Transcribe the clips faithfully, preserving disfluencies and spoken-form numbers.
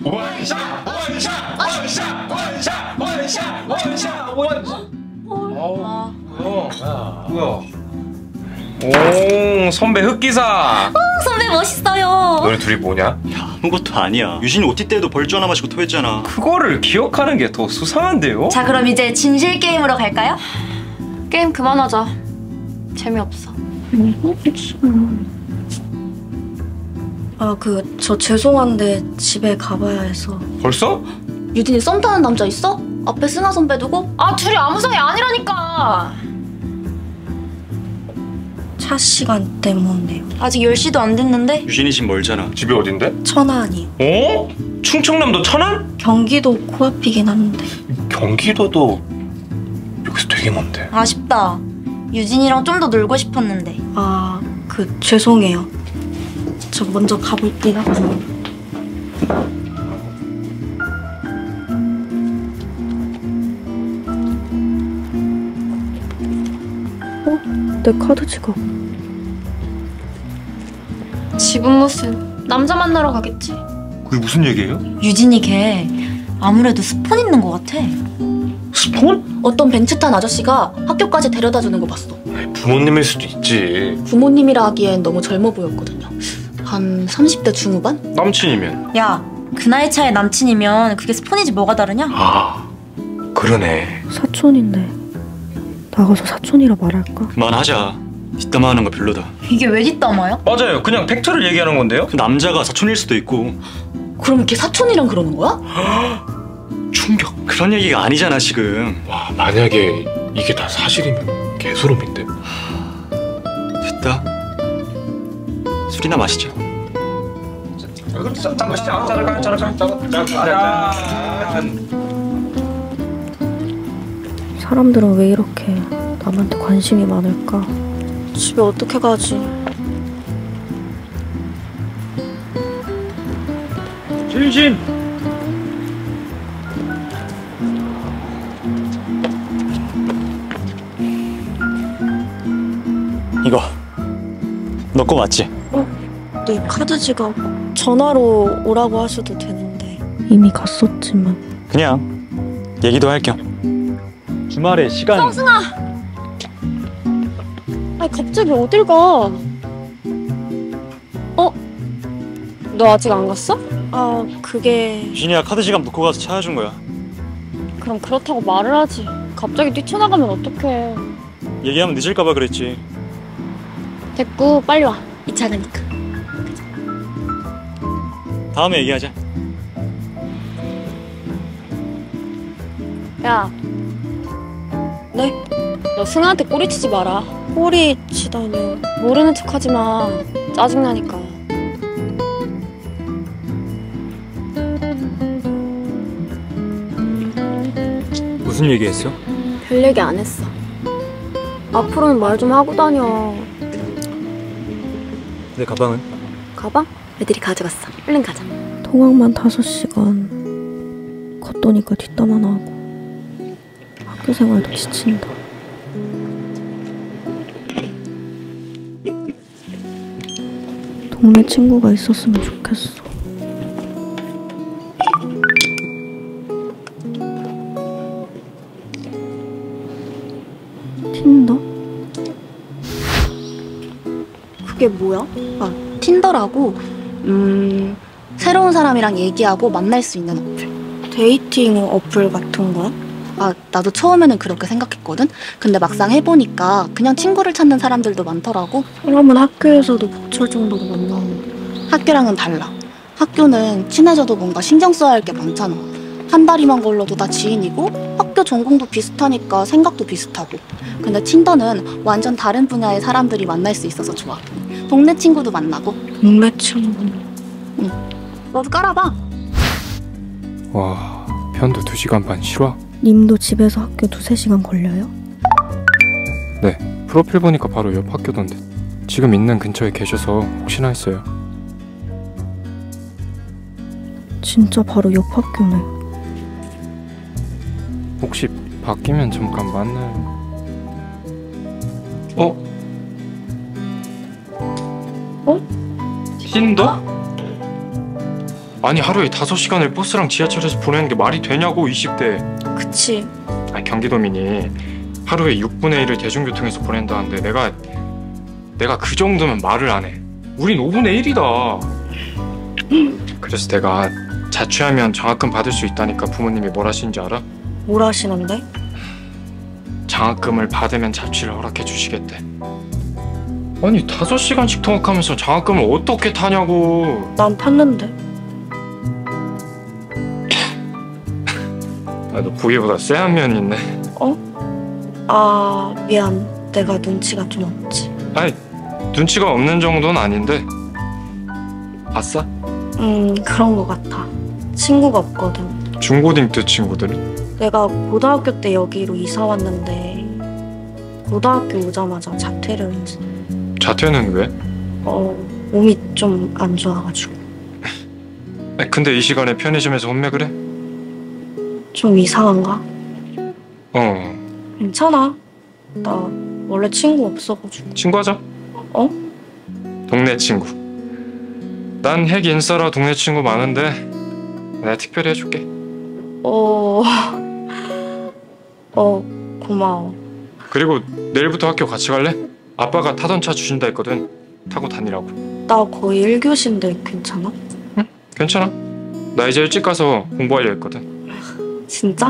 원샷 원샷 원샷 원샷 원샷 원샷 원샷. 어, 뭐야? 뭐야? 오, 선배 흑기사. 어, 선배 멋있어요. 너네 둘이 뭐냐? 야, 아무것도 아니야. 유진이 오티 때에도 벌주 하나 마시고 토했잖아. 그거를 기억하는 게 더 수상한데요? 자, 그럼 이제 진실 게임으로 갈까요? 게임 그만하자. 재미없어. 아, 그, 저 죄송한데 집에 가봐야 해서. 벌써? 유진이 썸 타는 남자 있어? 앞에 승아 선배 두고? 아, 둘이 아무 사이 아니라니까. 차 시간 때문에요. 아직 열 시도 안 됐는데? 유진이 집 멀잖아. 집이 어딘데? 천안이요. 어? 충청남도 천안? 경기도 코앞이긴 한데. 경기도도 여기서 되게 먼데. 아쉽다. 유진이랑 좀 더 놀고 싶었는데. 아, 그, 죄송해요. 저 먼저 가볼게요. 어? 내 카드 지갑. 지분 무슨 남자 만나러 가겠지. 그게 무슨 얘기예요? 유진이 걔 아무래도 스폰 있는 것 같아. 스폰? 어떤 벤츠 탄 아저씨가 학교까지 데려다 주는 거 봤어. 부모님일 수도 있지. 부모님이라 하기엔 너무 젊어 보였거든요. 한 삼십 대 중후반? 남친이면? 야, 그 나이 차에 남친이면 그게 스폰이지 뭐가 다르냐? 아, 그러네. 사촌인데 나가서 사촌이라 말할까? 그만하자. 뒷담화하는 거 별로다. 이게 왜 뒷담화야? 맞아요. 그냥 팩트를 얘기하는 건데요? 그 남자가 사촌일 수도 있고. 그럼 걔 사촌이랑 그러는 거야? 충격. 그런 얘기가 아니잖아 지금. 와, 만약에 이게 다 사실이면 개소름인데. 됐다. 술이나 마시자. 짠 마시자. 짠, 짠, 짠, 짠, 짠. 사람들은 왜 이렇게 남한테 관심이 많을까? 집에 어떻게 가지? 진심. 이거 너 거 맞지? 내 카드 지갑. 전화로 오라고 하셔도 되는데. 이미 갔었지만. 그냥 얘기도 할 겸. 주말에 시간. 성승아. 아니 갑자기 어딜 가? 어? 너 아직 안 갔어? 아, 그게... 유진이가 카드 지갑 놓고 가서 찾아준 거야. 그럼 그렇다고 말을 하지. 갑자기 뛰쳐나가면 어떡해. 얘기하면 늦을까봐 그랬지. 됐고 빨리 와. 이 차 가니까. 다음에 얘기하자. 야. 네? 너 승아한테 꼬리치지 마라. 꼬리 치다니요. 모르는 척하지 마. 짜증나니까. 무슨 얘기했어? 별 얘기 안 했어. 앞으로는 말 좀 하고 다녀. 내 가방은? 가방? 애들이 가져갔어. 얼른 가자. 통학만 다섯 시간. 걷도니까 뒷담화 나고. 학교 생활도 지친다. 동네 친구가 있었으면 좋겠어. 틴더? 그게 뭐야? 아, 틴더라고. 음, 새로운 사람이랑 얘기하고 만날 수 있는 어플. 데이팅 어플 같은 거야? 아, 나도 처음에는 그렇게 생각했거든? 근데 막상 해보니까 그냥 친구를 찾는 사람들도 많더라고. 사람은 학교에서도 복철 정도로 만나는데. 학교랑은 달라. 학교는 친해져도 뭔가 신경 써야 할 게 많잖아. 한 다리만 걸러도 다 지인이고 학교 전공도 비슷하니까 생각도 비슷하고. 근데 틴더는 완전 다른 분야의 사람들이 만날 수 있어서 좋아. 동네 친구도 만나고. 동네 친구. 응. 너도 깔아봐. 와, 편도 두 시간 반 실화? 님도 집에서 학교 두세 시간 걸려요? 네, 프로필 보니까 바로 옆 학교던데 지금 있는 근처에 계셔서 혹시나 했어요. 진짜 바로 옆 학교네. 혹시 바뀌면 잠깐 만나요? 어? 틴더? 아니 하루에 다섯 시간을 버스랑 지하철에서 보내는 게 말이 되냐고 이십 대. 그치. 아니 경기도민이 하루에 육분의 일을 대중교통에서 보낸다는데 내가 내가 그 정도면 말을 안 해. 우린 오분의 일이다. 그래서 내가 자취하면 장학금 받을 수 있다니까 부모님이 뭘 하시는지 알아? 뭘 하시는데? 장학금을 받으면 자취를 허락해 주시겠대. 아니 다섯 시간씩 통학하면서 장학금을 어떻게 타냐고. 난 탔는데. 아, 너 보기보다 쎄한 면이 있네. 아, 미안. 내가 눈치가 좀 없지. 아니 눈치가 없는 정도는 아닌데. 아싸? 음, 그런 거 같아. 친구가 없거든. 중고딩 때 친구들은? 내가 고등학교 때 여기로 이사 왔는데 고등학교 오자마자 자퇴를 했지. 자퇴는 왜? 어, 몸이 좀 안 좋아가지고. 아니, 근데 이 시간에 편의점에서 혼맥을 해? 좀 이상한가? 어. 괜찮아. 나 원래 친구 없어가지고. 친구하자. 어? 동네 친구. 난 핵 인싸라 동네 친구 많은데 내가 특별히 해줄게. 어... 어, 고마워. 그리고 내일부터 학교 같이 갈래? 아빠가 타던 차 주신다 했거든. 타고 다니라고. 나 거의 일 교시인데 괜찮아? 괜찮아. 나 이제 일찍 가서 공부하려 했거든. 진짜?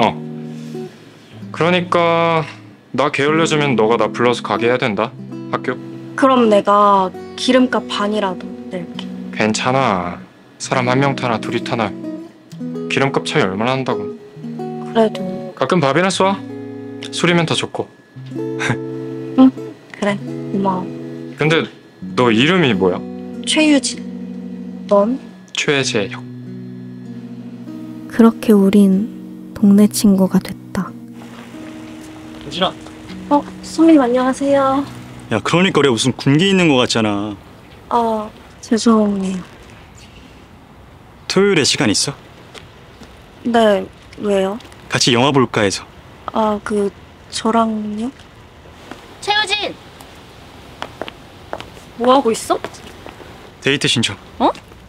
그러니까 나 게을러지면 너가 나 불러서 가게 해야 된다. 학교. 그럼 내가 기름값 반이라도 낼게. 괜찮아. 사람 한 명 타나 둘이 타나 기름값 차이 얼마나 난다고. 그래도 가끔 밥이나 쏴. 술이면 더 좋고. 그래, 고마워. 근데 너 이름이 뭐야? 최유진. 넌? 최재혁. 그렇게 우린 동네 친구가 됐다. 유진아. 어, 선배님 안녕하세요. 야, 그러니까 우리 무슨 군기 있는 거 같잖아. 아, 죄송해요. 토요일에 시간 있어? 네, 왜요? 같이 영화 볼까 해서. 아, 그 저랑요? 최유진! 뭐 하고 있어? 데이트 신청. 어?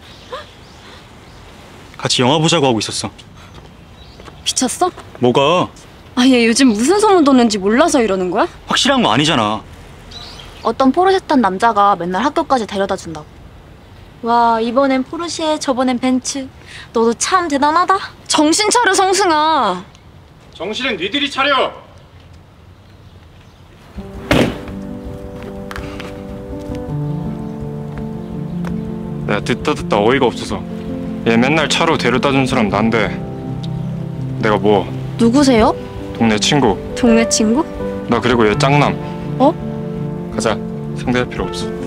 같이 영화 보자고 하고 있었어. 미쳤어? 뭐가? 아, 얘 요즘 무슨 소문 돋는지 몰라서 이러는 거야? 확실한 거 아니잖아. 어떤 포르쉐 탄 남자가 맨날 학교까지 데려다 준다고. 와, 이번엔 포르쉐, 저번엔 벤츠. 너도 참 대단하다. 정신 차려, 성승아. 정신은 니들이 차려. 내가 듣다 듣다 어이가 없어서 얘 맨날 차로 데려다 준 사람 난데 내가 뭐 누구세요? 동네 친구. 동네 친구? 나 그리고 얘 짱남. 어? 가자. 상대할 필요 없어.